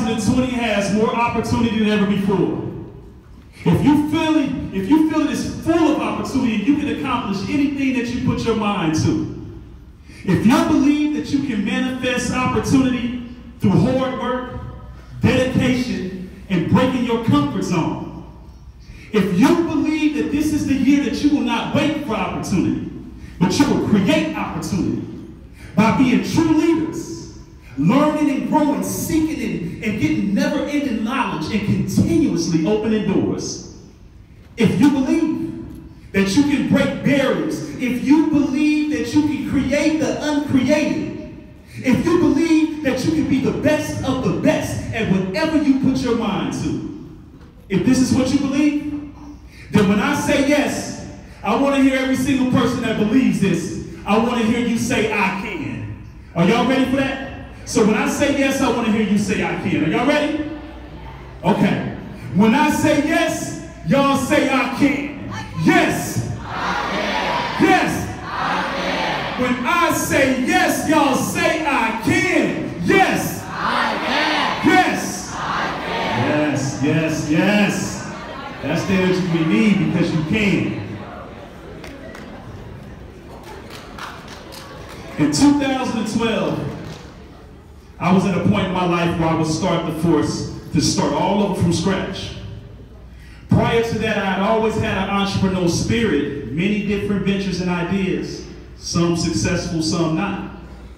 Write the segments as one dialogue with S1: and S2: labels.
S1: 2020 has more opportunity than ever before. If you feel it is full of opportunity, you can accomplish anything that you put your mind to. If you believe that you can manifest opportunity through hard work, dedication, and breaking your comfort zone, if you believe that this is the year that you will not wait for opportunity, but you will create opportunity by being true leaders, learning and growing, seeking and getting never-ending knowledge and continuously opening doors. If you believe that you can break barriers, if you believe that you can create the uncreated, if you believe that you can be the best of the best at whatever you put your mind to, if this is what you believe, then when I say yes, I want to hear every single person that believes this. I want to hear you say, I can. Are y'all ready for that? So when I say yes, I want to hear you say, I can. Are y'all ready? Okay. When I say yes, y'all say, I can. Yes.
S2: I can.
S1: Yes.
S2: I can.
S1: When I say yes, y'all say, I can. Yes.
S2: I can.
S1: Yes.
S2: I can.
S1: Yes, yes, yes. That's the energy we need because you can. In 2012, I was at a point in my life where I was forced to start all over from scratch. Prior to that, I had always had an entrepreneurial spirit, many different ventures and ideas, some successful, some not.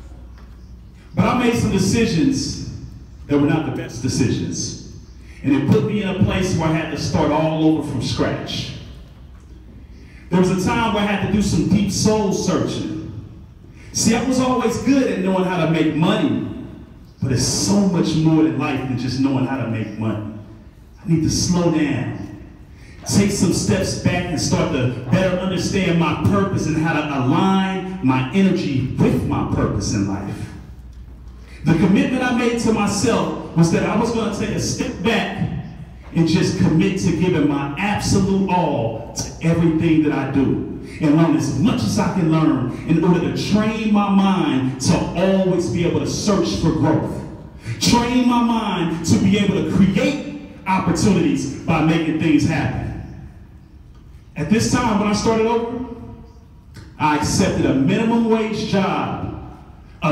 S1: But I made some decisions that were not the best decisions. And it put me in a place where I had to start all over from scratch. There was a time where I had to do some deep soul searching. See, I was always good at knowing how to make money, but it's so much more in life than just knowing how to make money. I need to slow down, take some steps back and start to better understand my purpose and how to align my energy with my purpose in life. The commitment I made to myself was that I was going to take a step back and just commit to giving my absolute all to everything that I do and learn as much as I can learn in order to train my mind to always be able to search for growth. Train my mind to be able to create opportunities by making things happen. At this time, when I started over, I accepted a minimum wage job at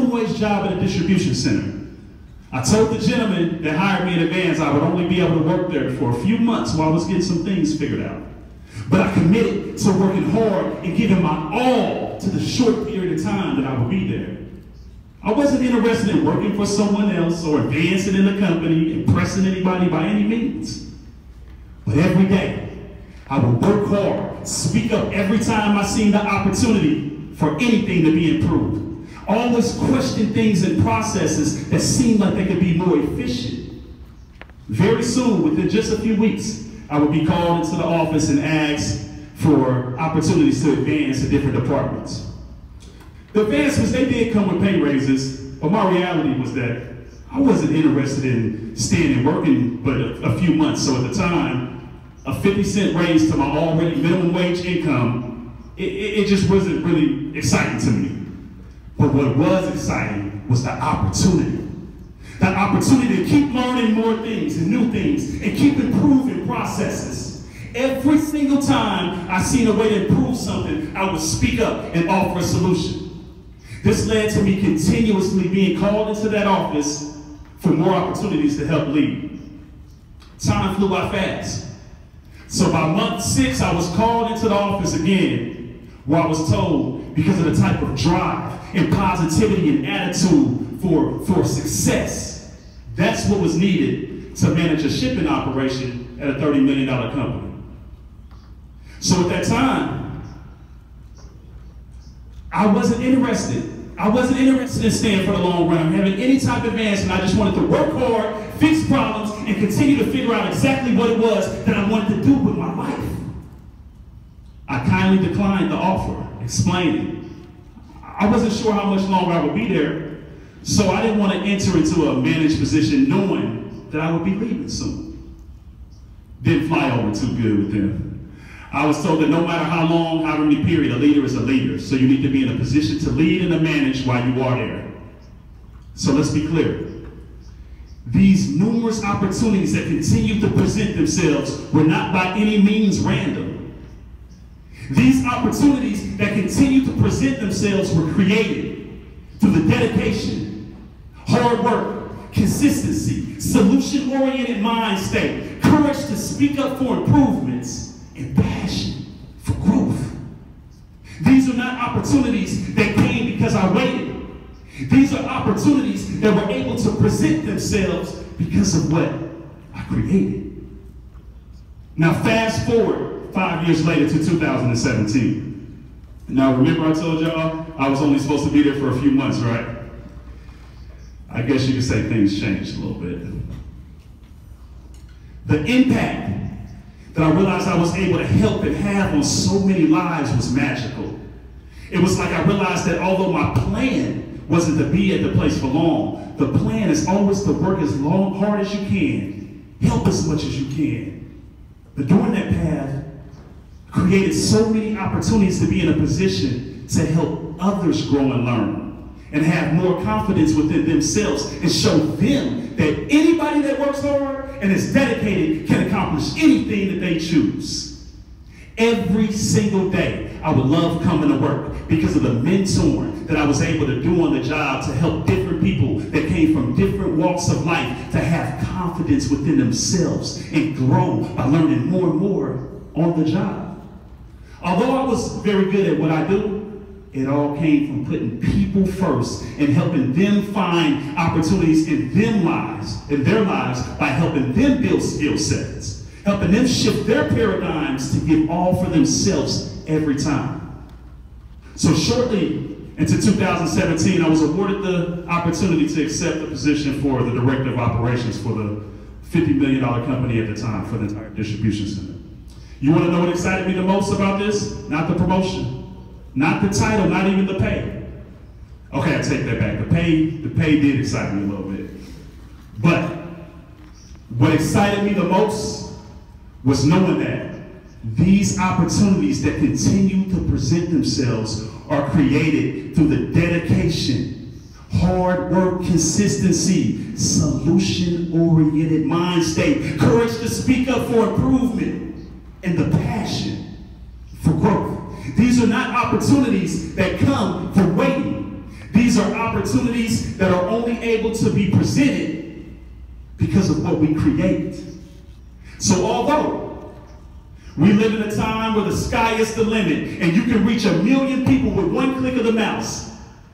S1: a distribution center. I told the gentleman that hired me in advance I would only be able to work there for a few months while I was getting some things figured out. But I committed to working hard and giving my all to the short period of time that I would be there. I wasn't interested in working for someone else or advancing in the company, impressing anybody by any means. But every day, I would work hard, speak up every time I seen the opportunity for anything to be improved. Always question things and processes that seemed like they could be more efficient. Very soon, within just a few weeks, I would be called into the office and asked for opportunities to advance in different departments. The advancements, they did come with pay raises, but my reality was that I wasn't interested in staying and working but a few months. So at the time, a 50-cent raise to my already minimum wage income, it just wasn't really exciting to me. But what was exciting was the opportunity. That opportunity to keep learning more things and new things and keep improving processes. Every single time I seen a way to improve something, I would speak up and offer a solution. This led to me continuously being called into that office for more opportunities to help lead. Time flew by fast. So by month 6, I was called into the office again, where I was told, because of the type of drive and positivity and attitude for success, that's what was needed to manage a shipping operation at a $30 million company. So at that time, I wasn't interested in staying for the long run, having any type of advancement. I just wanted to work hard, fix problems, and continue to figure out exactly what it was that I wanted to do with my life. I kindly declined the offer, explaining I wasn't sure how much longer I would be there, so I didn't want to enter into a managed position knowing that I would be leaving soon. Didn't fly over too good with them. I was told that no matter how long, however many period, a leader is a leader. So you need to be in a position to lead and to manage while you are there. So let's be clear. These numerous opportunities that continue to present themselves were not by any means random. These opportunities that continue to present themselves were created through the dedication, hard work, consistency, solution-oriented mind state, courage to speak up for improvements, and passion for growth. These are not opportunities that came because I waited. These are opportunities that were able to present themselves because of what I created. Now fast forward 5 years later to 2017. Now remember I told y'all I was only supposed to be there for a few months, right? I guess you could say things changed a little bit. The impact that I realized I was able to help and have on so many lives was magical. It was like I realized that although my plan wasn't to be at the place for long, the plan is always to work as hard as you can, help as much as you can. But during that path, I created so many opportunities to be in a position to help others grow and learn, and have more confidence within themselves, and show them that anybody that works hard and is dedicated can accomplish anything that they choose. Every single day, I would love coming to work because of the mentoring that I was able to do on the job to help different people that came from different walks of life to have confidence within themselves and grow by learning more and more on the job. Although I was very good at what I do, it all came from putting people first and helping them find opportunities in their lives by helping them build skill sets, helping them shift their paradigms to give all for themselves every time. So shortly into 2017, I was awarded the opportunity to accept the position for the Director of Operations for the $50 million company at the time for the entire distribution center. You want to know what excited me the most about this? Not the promotion, not the title, not even the pay. Okay, I take that back. The pay did excite me a little bit. But what excited me the most was knowing that these opportunities that continue to present themselves are created through the dedication, hard work, consistency, solution-oriented mind state, courage to speak up for improvement, and the passion for growth. These are not opportunities that come from waiting. These are opportunities that are only able to be presented because of what we create. So although we live in a time where the sky is the limit and you can reach 1 million people with one click of the mouse,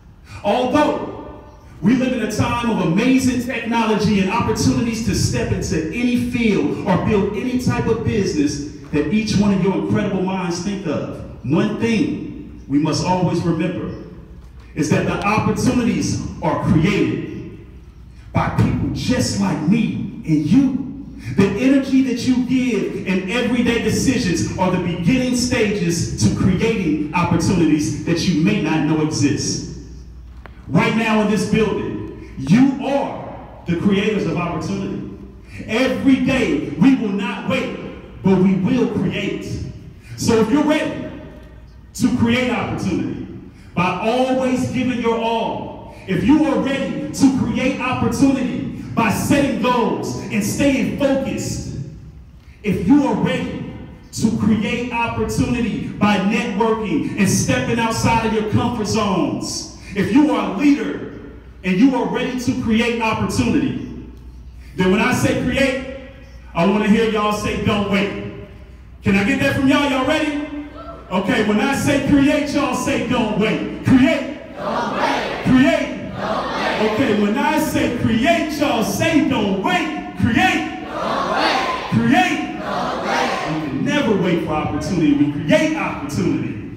S1: although we live in a time of amazing technology and opportunities to step into any field or build any type of business that each one of your incredible minds think of, one thing we must always remember is that the opportunities are created by people just like me and you. The energy that you give in everyday decisions are the beginning stages to creating opportunities that you may not know exist. Right now in this building, you are the creators of opportunity. Every day, we will not wait, but we will create. So if you're ready to create opportunity by always giving your all, if you are ready to create opportunity by setting goals and staying focused, if you are ready to create opportunity by networking and stepping outside of your comfort zones, if you are a leader and you are ready to create opportunity, then when I say create, I want to hear y'all say don't wait. Can I get that from y'all? Y'all ready? Okay, when I say create, y'all say don't wait. Create.
S2: Don't wait.
S1: Create.
S2: Don't wait.
S1: Okay, when I say create, y'all say don't wait. Create.
S2: Don't wait.
S1: Create.
S2: Don't wait.
S1: We can never wait for opportunity. We create opportunity.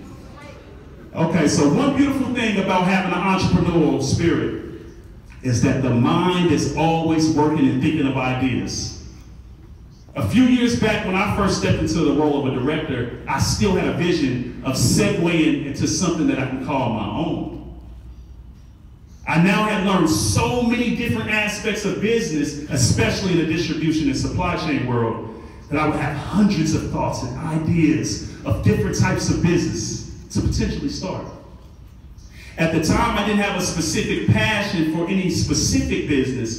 S1: Okay, so one beautiful thing about having an entrepreneurial spirit is that the mind is always working and thinking of ideas. A few years back, when I first stepped into the role of a director, I still had a vision of segueing into something that I can call my own. I now have learned so many different aspects of business, especially in the distribution and supply chain world, that I would have hundreds of thoughts and ideas of different types of business to potentially start. At the time, I didn't have a specific passion for any specific business,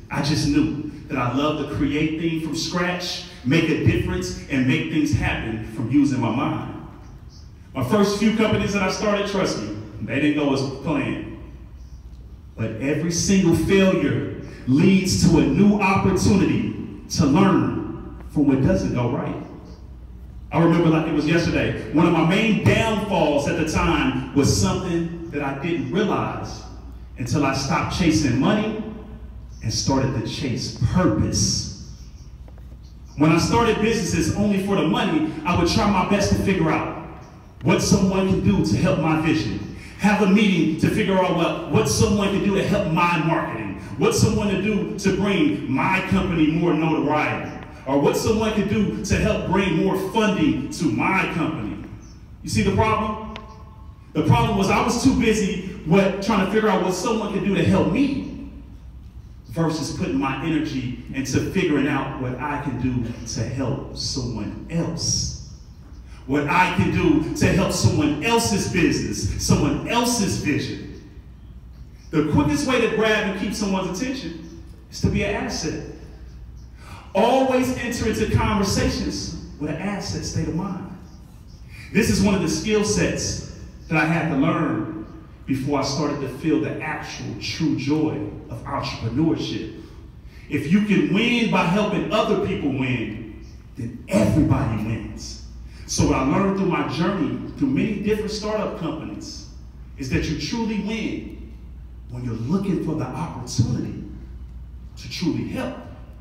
S1: I just knew that I love to create things from scratch, make a difference, and make things happen from using my mind. My first few companies that I started, trust me, they didn't go as planned. But every single failure leads to a new opportunity to learn from what doesn't go right. I remember like it was yesterday, one of my main downfalls at the time was something that I didn't realize until I stopped chasing money and started to chase purpose. When I started businesses only for the money, I would try my best to figure out what someone can do to help my vision. Have a meeting to figure out what someone can do to help my marketing. What someone to do to bring my company more notoriety. Or what someone can do to help bring more funding to my company. You see the problem? The problem was I was too busy trying to figure out what someone could do to help me versus putting my energy into figuring out what I can do to help someone else. What I can do to help someone else's business, someone else's vision. The quickest way to grab and keep someone's attention is to be an asset. Always enter into conversations with an asset state of mind. This is one of the skill sets that I had to learn before I started to feel the actual true joy of entrepreneurship. If you can win by helping other people win, then everybody wins. So what I learned through my journey, through many different startup companies, is that you truly win when you're looking for the opportunity to truly help.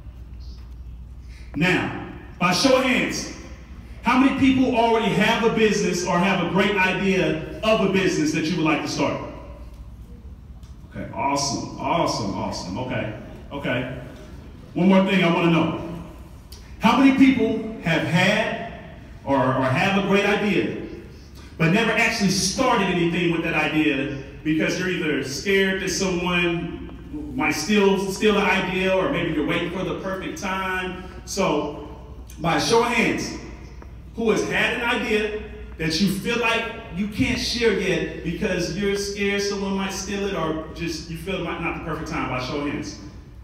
S1: Now, by show of hands, how many people already have a business or have a great idea of a business that you would like to start? Okay, awesome, awesome, awesome. Okay. One more thing I want to know. How many people have had or have a great idea, but never actually started anything with that idea because you're either scared that someone might steal the idea, or maybe you're waiting for the perfect time? So, by show of hands, who has had an idea that you feel like you can't share yet because you're scared someone might steal it, or just you feel it might not the perfect time? By show of hands.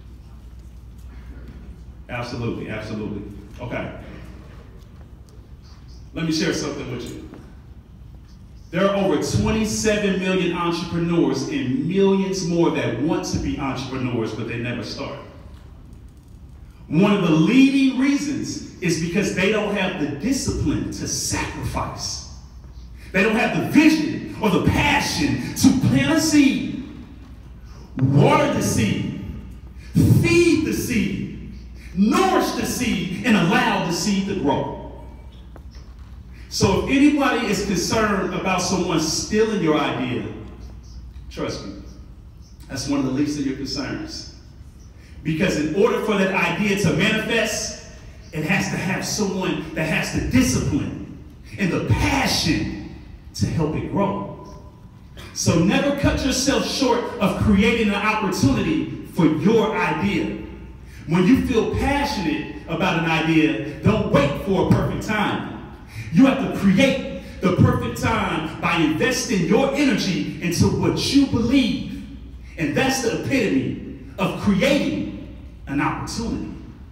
S1: Absolutely, absolutely. Okay. Let me share something with you. There are over 27 million entrepreneurs and millions more that want to be entrepreneurs, but they never start. One of the leading reasons is because they don't have the discipline to sacrifice. They don't have the vision or the passion to plant a seed, water the seed, feed the seed, nourish the seed, and allow the seed to grow. So if anybody is concerned about someone stealing your idea, trust me, that's one of the least of your concerns. Because in order for that idea to manifest, it has to have someone that has the discipline and the passion to help it grow. So never cut yourself short of creating an opportunity for your idea. When you feel passionate about an idea, don't wait for a perfect time. You have to create the perfect time by investing your energy into what you believe. And that's the epitome of creating an opportunity.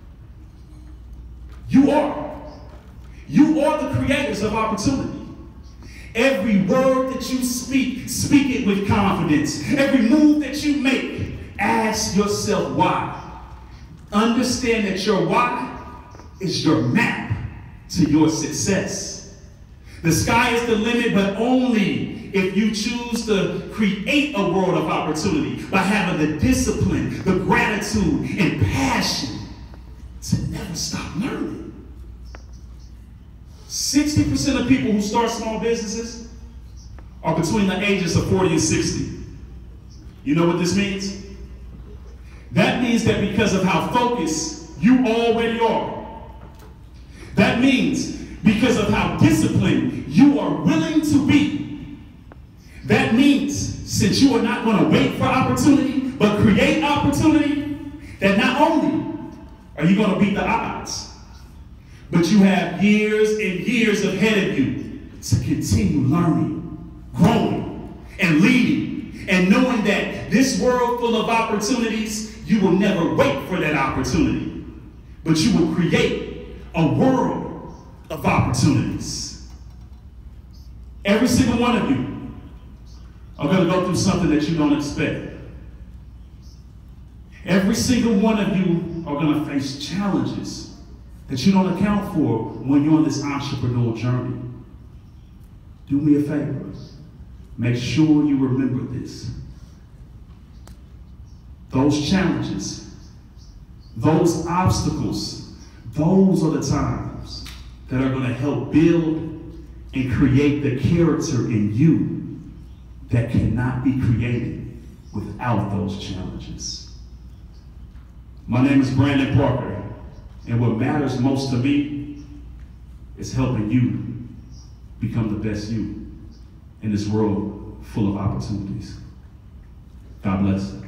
S1: You are the creators of opportunity. Every word that you speak, speak it with confidence. Every move that you make, ask yourself why. Understand that your why is your map to your success. The sky is the limit, but only if you choose to create a world of opportunity by having the discipline, the gratitude, and passion to never stop learning. 60% of people who start small businesses are between the ages of 40 and 60. You know what this means? That means that because of how focused you already are, that means because of how disciplined you are willing to be, that means since you are not going to wait for opportunity, but create opportunity, that not only are you going to beat the odds, but you have years and years ahead of you to continue learning, growing, and leading, and knowing that this world full of opportunities you will never wait for that opportunity, but you will create a world of opportunities. Every single one of you are going to go through something that you don't expect. Every single one of you are going to face challenges that you don't account for when you're on this entrepreneurial journey. Do me a favor. Make sure you remember this. Those challenges, those obstacles, those are the times that are going to help build and create the character in you that cannot be created without those challenges. My name is Brandon Parker, and what matters most to me is helping you become the best you in this world full of opportunities. God bless.